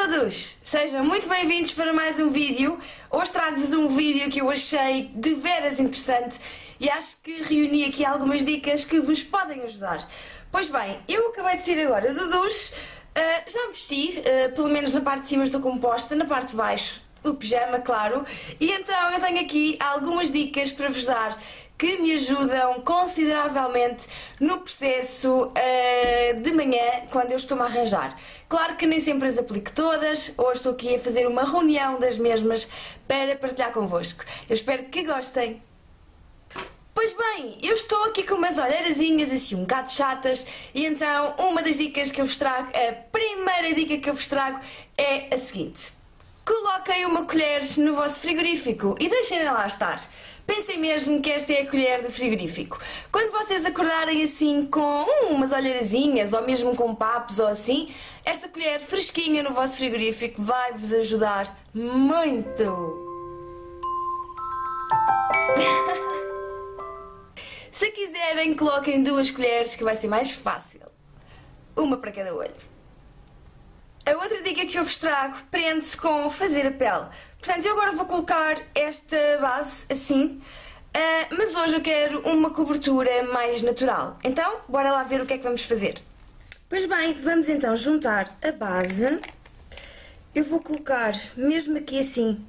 todos! Sejam muito bem-vindos para mais um vídeo. Hoje trago-vos um vídeo que eu achei de veras interessante e acho que reuni aqui algumas dicas que vos podem ajudar. Pois bem, eu acabei de sair agora do duche, já me vesti, pelo menos na parte de cima estou composta, na parte de baixo o pijama, claro, e então eu tenho aqui algumas dicas para vos dar que me ajudam consideravelmente no processo de manhã, quando eu estou-me a arranjar. Claro que nem sempre as aplico todas, hoje estou aqui a fazer uma reunião das mesmas para partilhar convosco. Eu espero que gostem. Pois bem, eu estou aqui com umas olheirazinhas assim um bocado chatas e então uma das dicas que eu vos trago, a primeira dica que eu vos trago é a seguinte. Coloquem uma colher no vosso frigorífico e deixem-na lá estar. Pensem mesmo que esta é a colher do frigorífico. Quando vocês acordarem assim com umas olheirazinhas ou mesmo com papos ou assim, esta colher fresquinha no vosso frigorífico vai-vos ajudar muito. Se quiserem, coloquem 2 colheres que vai ser mais fácil. Uma para cada olho. A outra dica que eu vos trago prende-se com fazer a pele. Portanto, eu agora vou colocar esta base assim, mas hoje eu quero uma cobertura mais natural. Então, bora lá ver o que é que vamos fazer. Pois bem, vamos então juntar a base. Eu vou colocar mesmo aqui assim,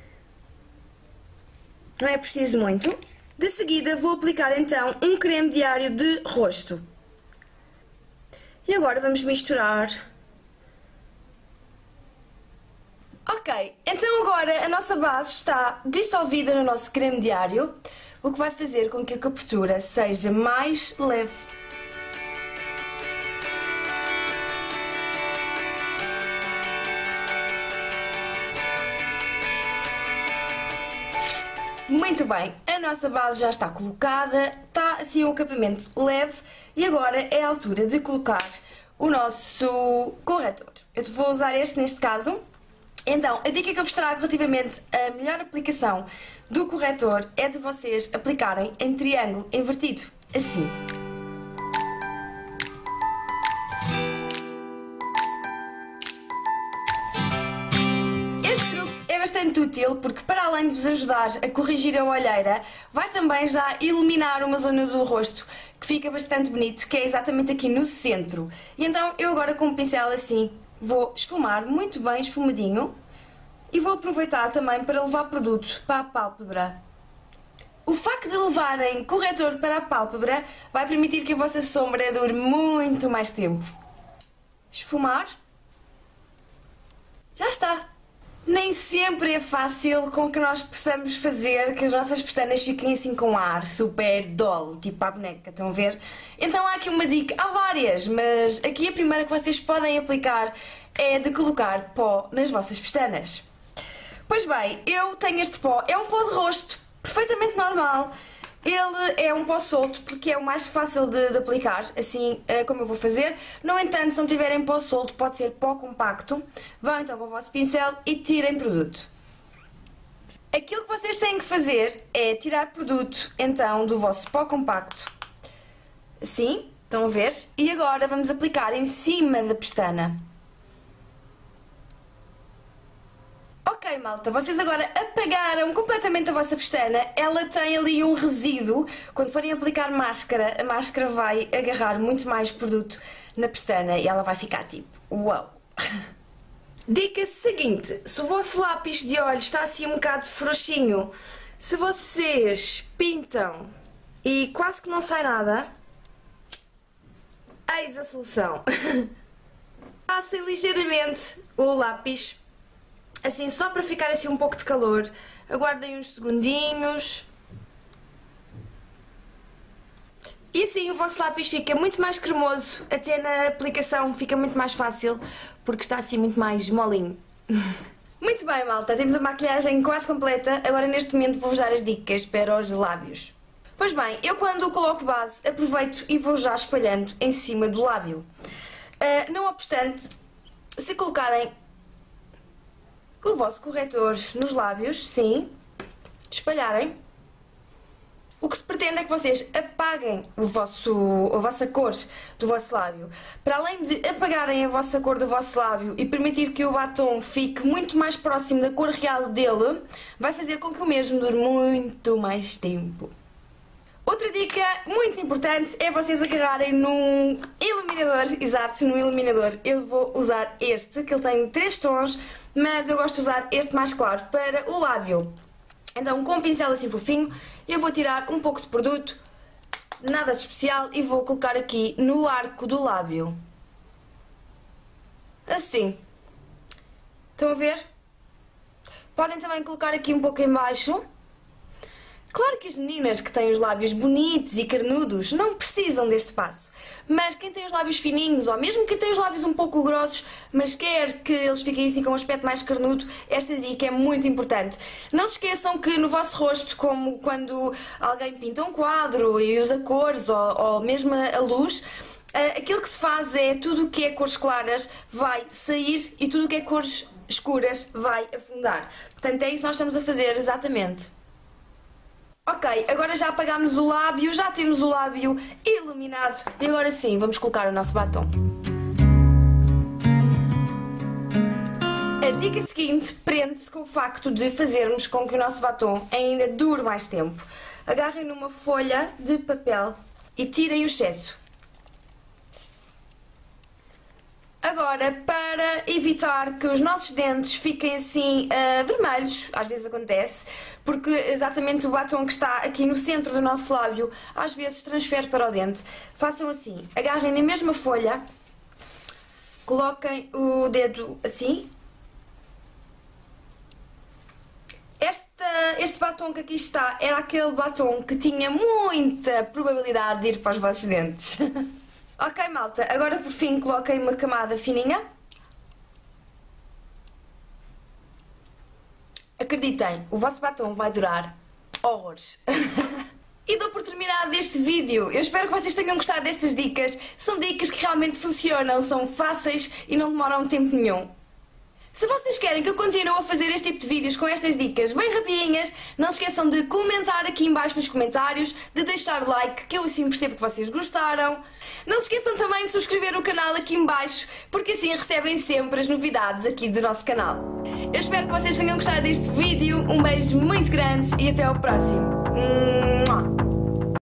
não é preciso muito. De seguida vou aplicar então um creme diário de rosto. E agora vamos misturar. Ok, então agora a nossa base está dissolvida no nosso creme diário, o que vai fazer com que a cobertura seja mais leve. Muito bem, a nossa base já está colocada, está assim um acabamento leve e agora é a altura de colocar o nosso corretor. Eu vou usar este neste caso. Então, a dica que eu vos trago relativamente à melhor aplicação do corretor é de vocês aplicarem em triângulo invertido, assim. Este truque é bastante útil porque, para além de vos ajudar a corrigir a olheira, vai também já iluminar uma zona do rosto que fica bastante bonito, que é exatamente aqui no centro. E então, eu agora com um pincel assim vou esfumar muito bem esfumadinho e vou aproveitar também para levar produto para a pálpebra. O facto de levarem corretor para a pálpebra vai permitir que a vossa sombra dure muito mais tempo. Esfumar. Já está! Nem sempre é fácil com que nós possamos fazer que as nossas pestanas fiquem assim com ar super doll, tipo a boneca, estão a ver? Então há aqui uma dica, há várias, mas aqui a primeira que vocês podem aplicar é de colocar pó nas vossas pestanas. Pois bem, eu tenho este pó, é um pó de rosto, perfeitamente normal. Ele é um pó solto porque é o mais fácil de aplicar, assim como eu vou fazer. No entanto, se não tiverem pó solto, pode ser pó compacto. Vão então com o vosso pincel e tirem produto. Aquilo que vocês têm que fazer é tirar produto então do vosso pó compacto. Assim, estão a ver? E agora vamos aplicar em cima da pestana. Ok, malta, vocês agora apagaram completamente a vossa pestana, ela tem ali um resíduo. Quando forem aplicar máscara, a máscara vai agarrar muito mais produto na pestana e ela vai ficar tipo, uau! Dica seguinte, se o vosso lápis de olhos está assim um bocado frouxinho, se vocês pintam e quase que não sai nada, eis a solução. Passem ligeiramente o lápis, assim, só para ficar assim um pouco de calor. Aguardem uns segundinhos. E assim o vosso lápis fica muito mais cremoso. Até na aplicação fica muito mais fácil, porque está assim muito mais molinho. Muito bem, malta. Temos a maquilhagem quase completa. Agora neste momento vou-vos dar as dicas para os lábios. Pois bem, eu quando coloco base aproveito e vou já espalhando em cima do lábio. Não obstante, se colocarem o vosso corretor nos lábios, sim, espalharem, O que se pretende é que vocês apaguem a vossa cor do vosso lábio. Para além de apagarem a vossa cor do vosso lábio e permitir que o batom fique muito mais próximo da cor real dele, vai fazer com que o mesmo dure muito mais tempo. Outra dica muito importante é vocês agarrarem num iluminador, exato, num iluminador. Eu vou usar este, que ele tem 3 tons, mas eu gosto de usar este mais claro para o lábio. Então, com um pincel assim fofinho, eu vou tirar um pouco de produto, nada de especial, e vou colocar aqui no arco do lábio. Assim. Estão a ver? Podem também colocar aqui um pouco em baixo. Claro que as meninas que têm os lábios bonitos e carnudos não precisam deste passo. Mas quem tem os lábios fininhos, ou mesmo quem tem os lábios um pouco grossos, mas quer que eles fiquem assim com um aspecto mais carnudo, esta dica é muito importante. Não se esqueçam que no vosso rosto, como quando alguém pinta um quadro e usa cores, ou mesmo a luz, aquilo que se faz é tudo o que é cores claras vai sair e tudo o que é cores escuras vai afundar. Portanto, é isso que nós estamos a fazer exatamente. Ok, agora já apagámos o lábio, já temos o lábio iluminado e agora sim, vamos colocar o nosso batom. A dica seguinte prende-se com o facto de fazermos com que o nosso batom ainda dure mais tempo. Agarrem numa folha de papel e tirem o excesso. Agora, para evitar que os nossos dentes fiquem assim vermelhos, às vezes acontece, porque exatamente o batom que está aqui no centro do nosso lábio às vezes transfere para o dente. Façam assim, agarrem na mesma folha, coloquem o dedo assim. Este batom que aqui está era aquele batom que tinha muita probabilidade de ir para os vossos dentes. Ok, malta, agora por fim coloquem uma camada fininha. Acreditem, o vosso batom vai durar horrores. E dou por terminado este vídeo. Eu espero que vocês tenham gostado destas dicas. São dicas que realmente funcionam, são fáceis e não demoram tempo nenhum. Se vocês querem que eu continue a fazer este tipo de vídeos com estas dicas bem rapidinhas, não se esqueçam de comentar aqui em baixo nos comentários, de deixar like, que eu assim percebo que vocês gostaram. Não se esqueçam também de subscrever o canal aqui em baixo, porque assim recebem sempre as novidades aqui do nosso canal. Eu espero que vocês tenham gostado deste vídeo, um beijo muito grande e até ao próximo.